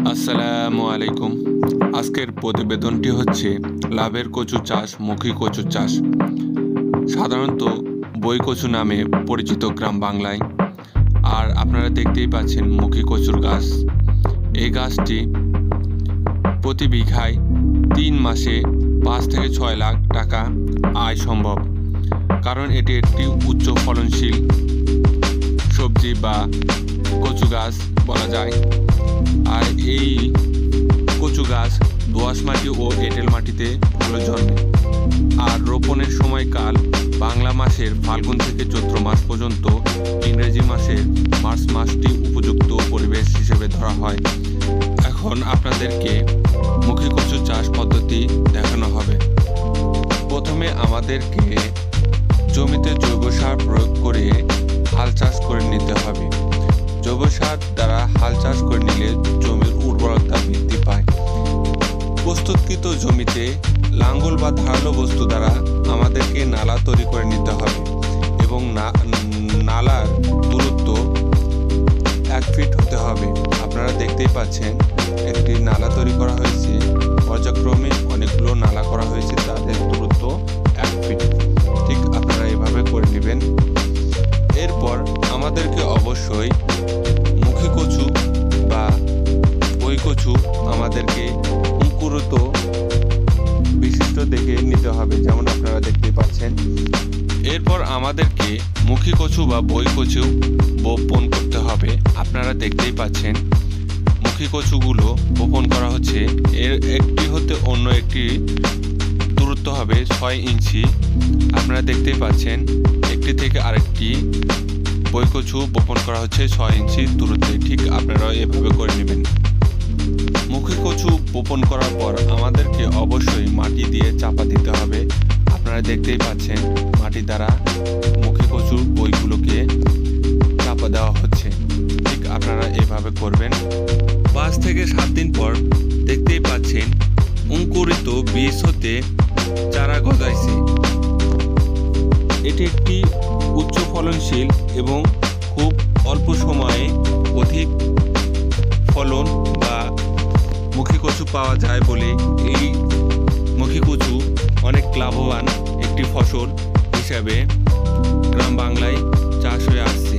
আসসালামু আলাইকুম। আজকের প্রতিবেদনটি হচ্ছে লাভের কচু চাষ, মুখী কচু চাষ। সাধারণত বই কচু নামে পরিচিত গ্রাম বাংলায়। আর আপনারা দেখতেই পাচ্ছেন মুখী কচুর গাছ। এই গাছটি প্রতি বিঘায় 3 মাসে 5 থেকে 6 লাখ টাকা আয় সম্ভব, কারণ এটি একটি উচ্চ ফলনশীল সবজি বা কচু গাছ বলা যায়। আর এই কচু গাছ দোআঁশ মাটি ও এঁটেল মাটিতে ভালো জন্মে। আর রোপণের সময়কাল বাংলা মাসের ফাল্গুন থেকে চৈত্র মাস পর্যন্ত, ইংরেজি মাসের মার্চ মাসটি উপযুক্ত পরিবেশ হিসেবে ধরা হয়। এখন আপনাদেরকে মুখী কচু চাষ পদ্ধতি দেখানো হবে। প্রথমে আমাদেরকে জমিতে জৈব সার প্রয়োগ করে হাল চাষ করে নিতে হবে। জৈব সার দ্বারা হাল চাষ করে নিলে জমির উর্বরতা বৃদ্ধি পায়। প্রস্তুতকৃত জমিতে লাঙ্গল বা ধারালো বস্তু দ্বারা আমাদেরকে নালা তৈরি করে নিতে হবে এবং নালার দূরত্ব 1 ফিট হতে হবে। আপনারা দেখতেই পাচ্ছেন একটি নালা তৈরি করা হয়েছে, পর্যায়ক্রমে অনেকগুলো নালা করা হয়েছে, তাদের দূরত্ব 1 ফিট। ঠিক আপনারা এভাবে করে নেবেন। এরপর আমাদেরকে অবশ্যই মুখী কচু বা বই কচু আমাদেরকে অঙ্কুরিত বিশিষ্ট দেখে নিতে হবে, যেমন আপনারা দেখতে পাচ্ছেন। এরপর আমাদেরকে মুখী কচু বা বই কচু বপন করতে হবে। আপনারা দেখতেই পাচ্ছেন মুখী কচুগুলো বপন করা হচ্ছে। এর একটি হতে অন্য একটি দূরত্ব হবে 6 ইঞ্চি। আপনারা দেখতেই পাচ্ছেন একটি থেকে আরেকটি বই কচু বপন করা হচ্ছে 6 ইঞ্চি দূরত্বে। ঠিক আপনারা এভাবে করে নেবেন। মুখী কচু বপন করার পর আমাদেরকে অবশ্যই মাটি দিয়ে চাপা দিতে হবে। আপনারা দেখতেই পাচ্ছেন মাটি দ্বারা মুখী কচুর বইগুলোকে চাপা দেওয়া হচ্ছে। ঠিক আপনারা এভাবে করবেন। 5 থেকে 7 দিন পর দেখতেই পাচ্ছেন অঙ্কুরিত বীজ হতে চারা গজাইছে। এটি একটি উচ্চ ফলনশীল এবং খুব অল্প সময়ে অধিক ফলন বা মুখী কচু পাওয়া যায় বলে এই মুখী কচু অনেক লাভবান একটি ফসল হিসাবে গ্রাম বাংলায় চাষ হয়ে আসছে।